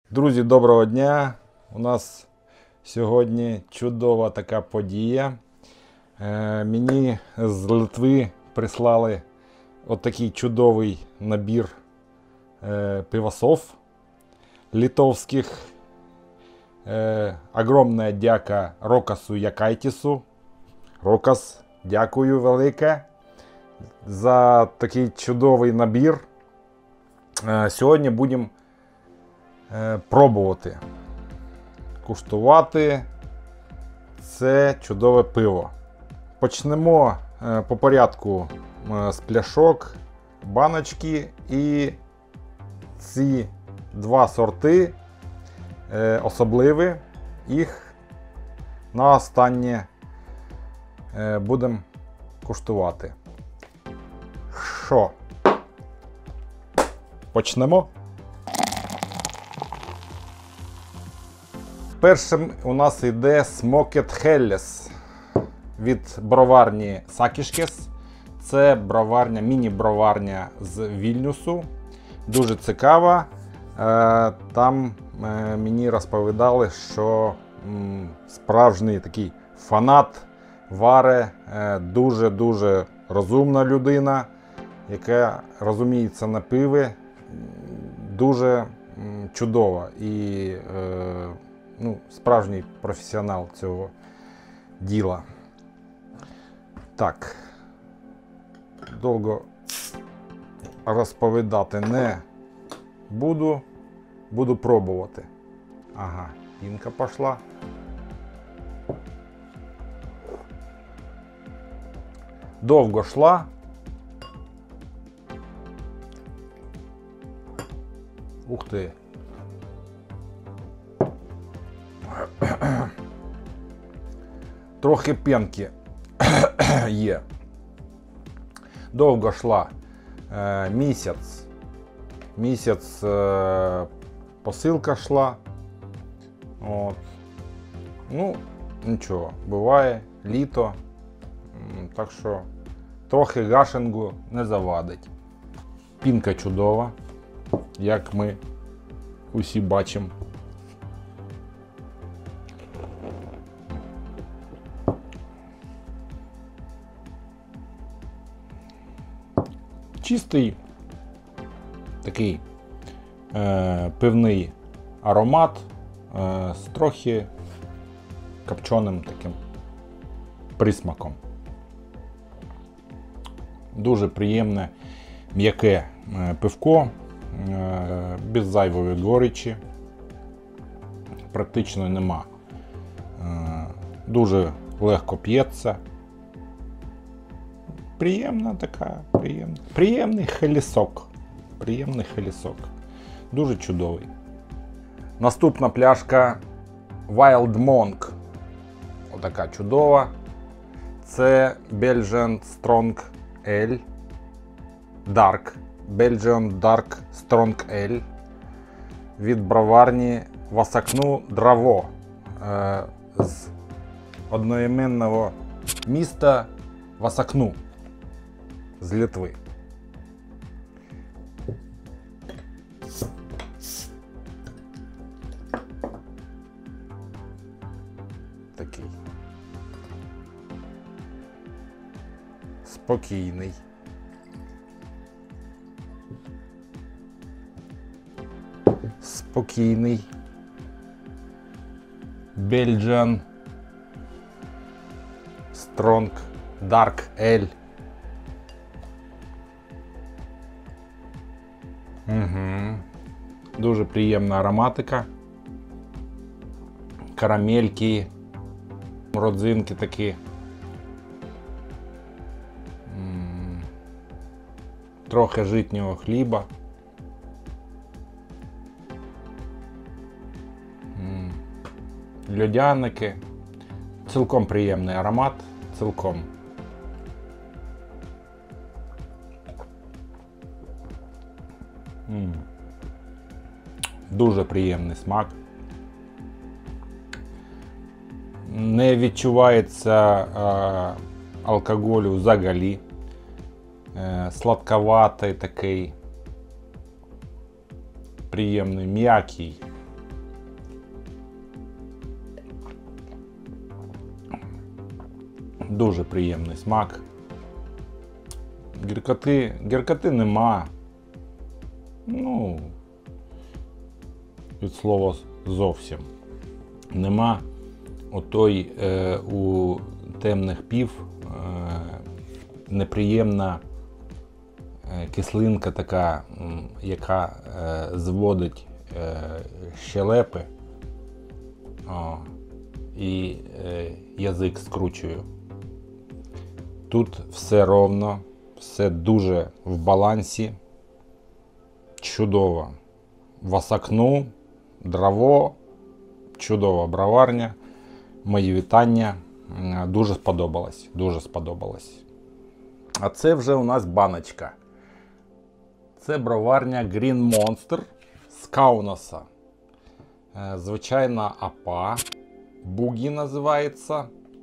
Друзі, доброго дня! У нас сьогодні чудова така подія. Мені з Литви прислали отакий чудовий набір пивосов литовських. Огромна дяка Рокасу Якайтісу. Рокас, дякую велике за такий чудовий набір. Сьогодні будемо пробувати куштувати це чудове пиво. Почнемо по порядку з пляшок, баночки, і ці два сорти особливі, їх на останнє будемо куштувати. Що? Почнемо? Першим у нас йде Smoked Helles від броварні Sakishkes. Це броварня, міні-броварня з Вільнюсу. Дуже цікава. Там мені розповідали, що справжній такий фанат вари, дуже-дуже розумна людина, яка розуміється на пиві, дуже чудова і справжній професіонал цього діла. Так, довго розповідати не буду, буду пробувати. Ага, пінка пішла. Довго йшла. Ух ти. Трохи п'янки є. Довго йшла. Місяць посилка йшла. От. Ну, нічого, буває, літо. Так що трохи гашингу не завадить. Пінка чудова, як ми усі бачимо. Чистий такий пивний аромат з трохи копченим таким присмаком. Дуже приємне м'яке пивко, без зайвої горечі, практично нема. Дуже легко п'ється. Приємна така, приємний хелісок. Приємний хелісок. Дуже чудовий. Наступна пляшка Wild Monk. Отака чудова. Це Belgian Strong Ale. Dark. Belgian Dark Strong Ale. Від броварні Васакну Драво. З одноіменного міста Васакну. З Литви. Такий. Спокійний. Спокійний. Belgian Strong Dark Ale. Дуже приємна ароматика. Карамельки, родзинки такі. Трохи житнього хліба. Льодяники. Цілком приємний аромат. Цілком. Дуже приємний смак. Не відчувається алкоголю взагалі. Сладковатий такий, приємний, м'який. Дуже приємний смак. Гіркоти нема. Ну, від слова зовсім. Нема отой у темних пів неприємна кислинка така, яка зводить щелепи і язик скручую. Тут все ровно, все дуже в балансі. Чудово. Васакну, Драво, чудова броварня. Мої вітання. Дуже сподобалось. Дуже сподобалось. А це вже у нас баночка. Це броварня Green Monster з Каунаса. Звичайна апа. Бугі називається.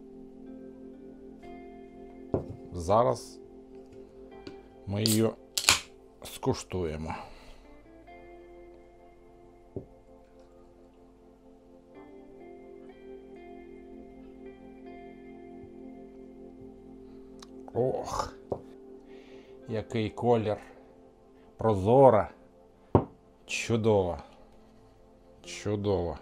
Зараз ми її скуштуємо. Ох, який колір. Прозора. Чудово. Чудово.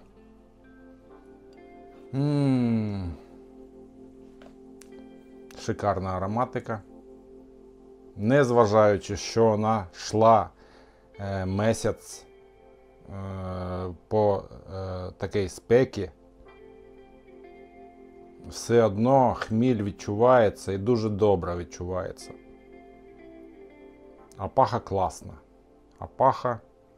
Шикарна ароматика. Незважаючи, що вона йшла місяць по такій спеці, все одно хміль відчувається і дуже добре відчувається. Апаха класна. Апаха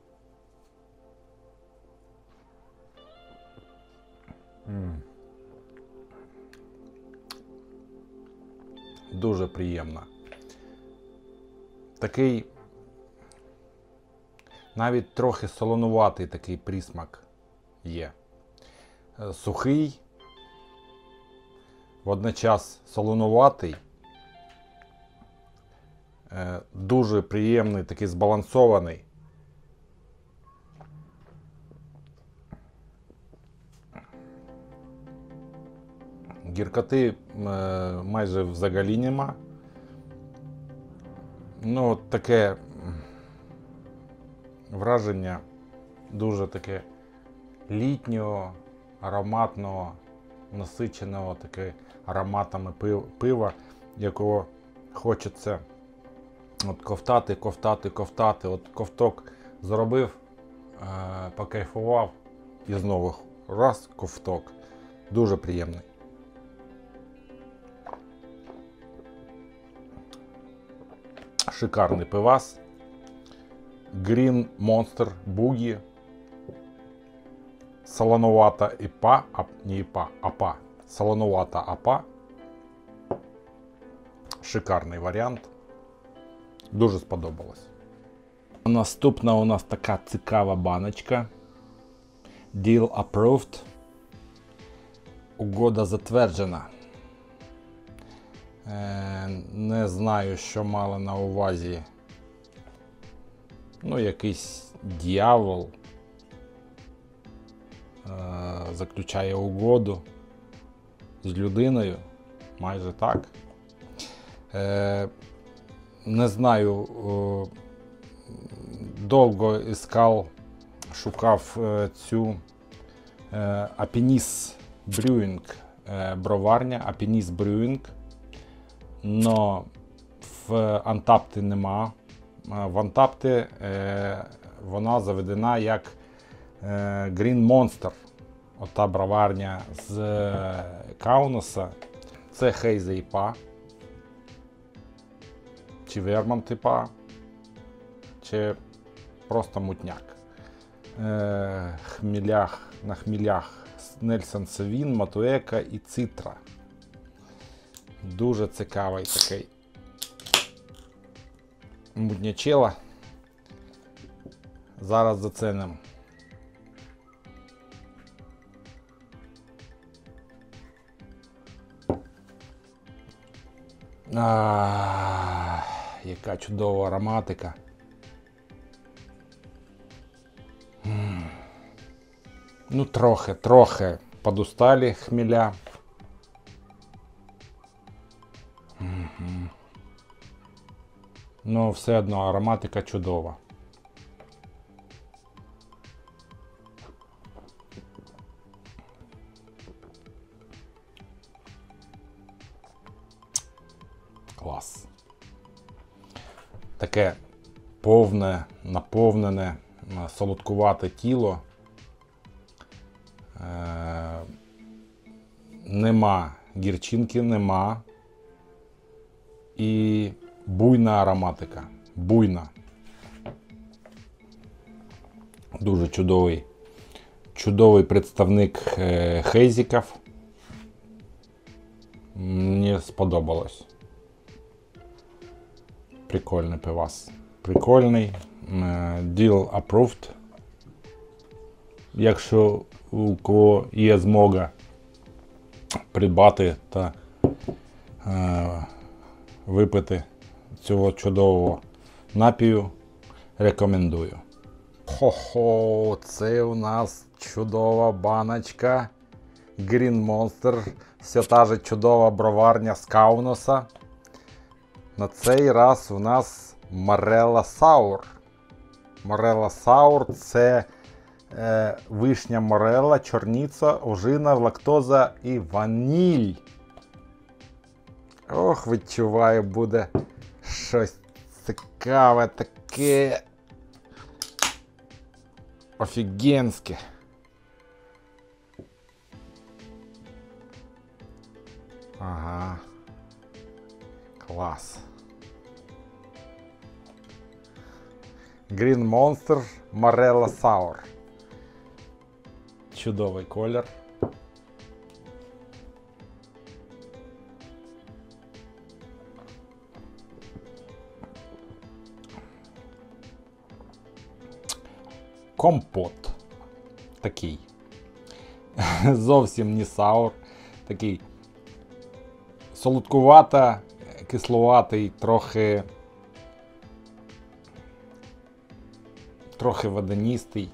дуже приємна. Такий навіть трохи солонуватий такий присмак є. Сухий, водночас солонуватий, дуже приємний, такий збалансований. Гіркоти майже взагалі нема. Ну, таке враження дуже таке літнього, ароматного, насиченого таке ароматами пива, якого хочеться от ковтати. От ковток зробив, покайфував і знову раз ковток. Дуже приємний. Шикарний пивас. Green Monster Boogie. Солонувата іпа, не іпа, апа. Солонувата апа. Шикарний варіант. Дуже сподобалось. Наступна у нас така цікава баночка. Deal approved. Угода затверджена. Не знаю, що мали на увазі. Ну, якийсь дьявол заключає угоду з людиною. Майже так. Не знаю, довго шукав цю Апеніс Брюінг броварня, Апеніс Брюінг, но в Антапті нема. В Антапті вона заведена як Green Monster, ота броварня з Каунаса. Це Хейза іпа, чи Вермонт іпа, чи просто мутняк. На хмілях Нельсон Савін, Матуека і Цитра. Дуже цікавий такий мутнячела. Зараз зацінимо. Яка чудова ароматика. Ну, трохи подусталі хмеля. Ну, все одно ароматика чудова. Клас. Таке повне, наповнене, солодкувате тіло. Нема гірчинки, нема. І буйна ароматика. Буйна. Дуже чудовий представник хейзиків. Мені сподобалось. Прикольний пивас. Прикольний. Deal approved. Якщо у кого є змога придбати та випити цього чудового напію, рекомендую. Хо-хо, це у нас чудова баночка Green Monster. Все та же чудова броварня з Кауноса. На цей раз у нас Morella Sour. Morella Sour – це вишня морелла, чорниця, ожина, лактоза і ваніль. Ох, відчуваю, буде щось цікаве таке. Офігенське. Ага. Клас. Green Monster Morella Sour. Чудовий колір. Компот. Такий. Зовсім не саур. Такий солодкувата, кисловатий, трохи водянистий.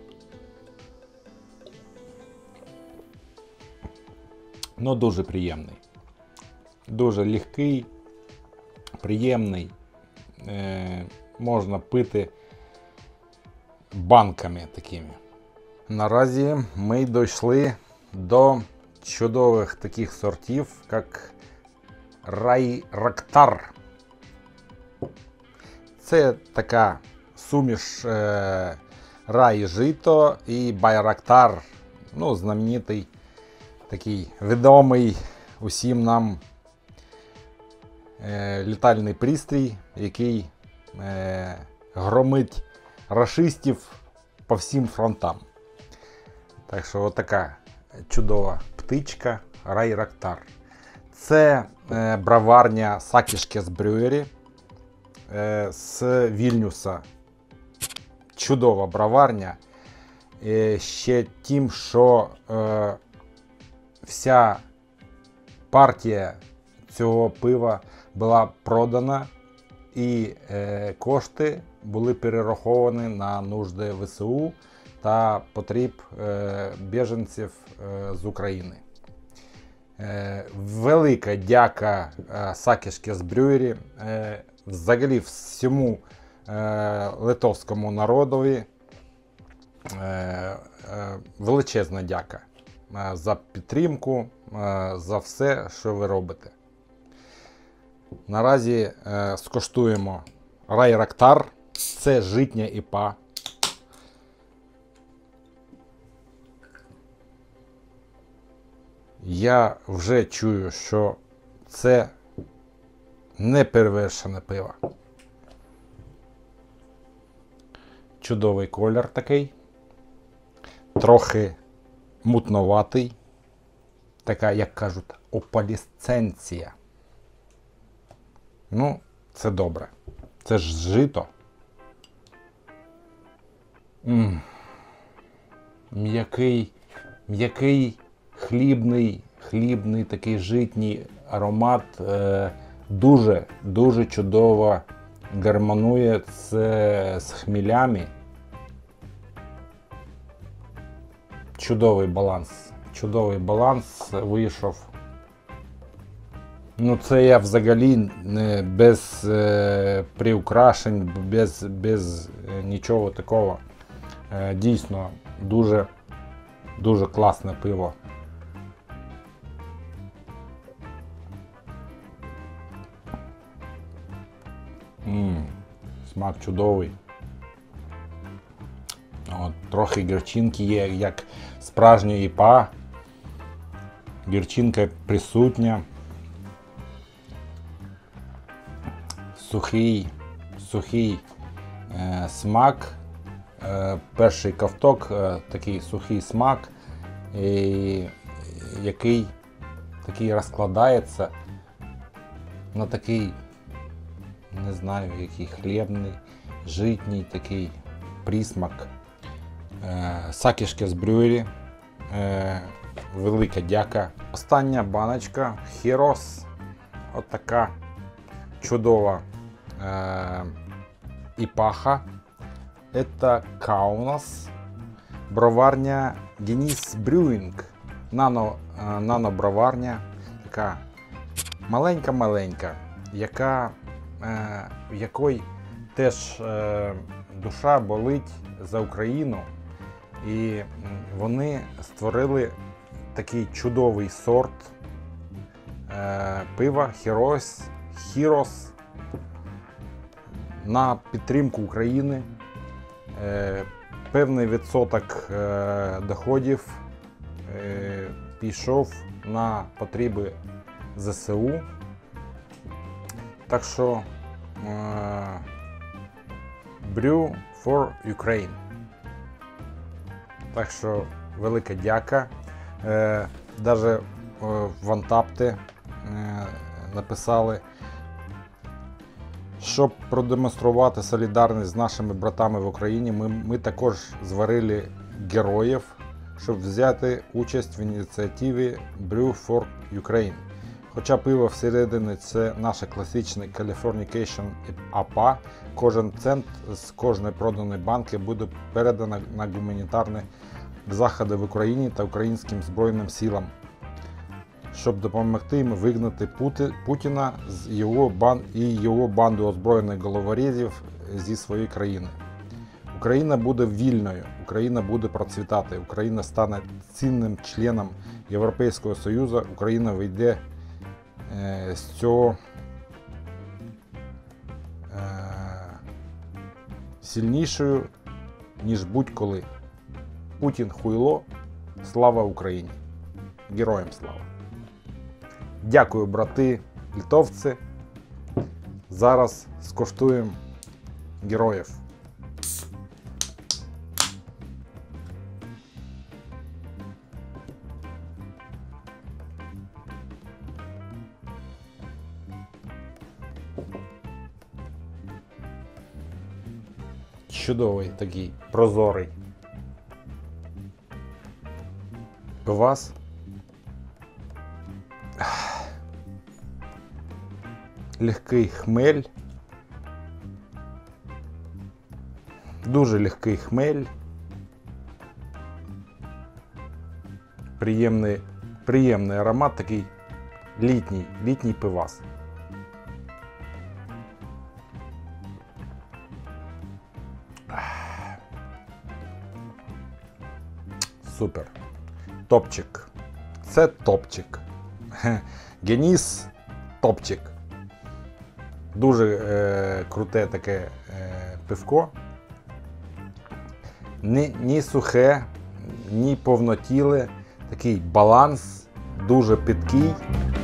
Ну, дуже приємний. Дуже легкий, приємний. Можна пити банками такими. Наразі ми дійшли до чудових таких сортів, як Райрактар. Це така суміш рай жито і Байрактар. Ну, знаменитий, такий відомий усім нам літальний пристрій, який громить рашистів по всім фронтам. Так що отака чудова птичка Райрактар. Це броварня Sakisches Brewery з Вільнюса. Чудова броварня. Ще тим, що вся партія цього пива була продана і кошти були перераховані на нужди ВСУ та потреб біженців з України. Велика дяка Sakisches Brewery, взагалі всьому литовському народові. Величезна дяка за підтримку, за все, що ви робите. Наразі скуштуємо Райрактар. Це житня ІПА. Я вже чую, що це неперевершене пиво. Чудовий колір такий. Трохи мутноватий. Така, як кажуть, опалісценція. Ну, це добре. Це ж жито. М'який, хлібний такий житній аромат. Дуже чудово гармонує з хмелями. Чудовий баланс вийшов. Ну це я взагалі без приукрашень, без нічого такого. Дійсно дуже класне пиво. Смак чудовий. От, трохи гірчинки є, як справжня ІПА. Гірчинка присутня. Сухий смак. Перший ковток, такий сухий смак, який розкладається на такий, не знаю, який хлібний, житній такий присмак. Сакішке з брюєрі. Велика дяка. Остання баночка Хірос. От така чудова іпаха. Это Каунас. Броварня Денис Брюінг. Нано-броварня. Така маленька-маленька, в якої теж душа болить за Україну. І вони створили такий чудовий сорт пива Хірос на підтримку України. Певний відсоток доходів пішов на потреби ЗСУ. Так що Brew for Ukraine. Так що велика дяка. Даже в Антапті написали, щоб продемонструвати солідарність з нашими братами в Україні, ми також зварили героїв, щоб взяти участь в ініціативі Brew for Ukraine. Хоча пиво всередині це наше класичне Californication IPA, кожен цент з кожної проданої банки буде передано на гуманітарні заходи в Україні та українським Збройним силам, щоб допомогти їм вигнати Путіна і його банду озброєних головорізів зі своєї країни. Україна буде вільною, Україна буде процвітати, Україна стане цінним членом Європейського Союзу, Україна вийде з цього сильнішою, ніж будь-коли. Путін хуйло, слава Україні! Героям слава! Дякую, брати литовці. Зараз скуштуємо героїв. Чудовий такий, прозорий. Пивас. Легкий хмель. Дуже легкий хмель. Приємний аромат, такий літній пивас. Супер. Топчик. Це топчик. Геніс топчик. Дуже круте таке пивко. Ні сухе, ні повнотіле. Такий баланс, дуже питкий.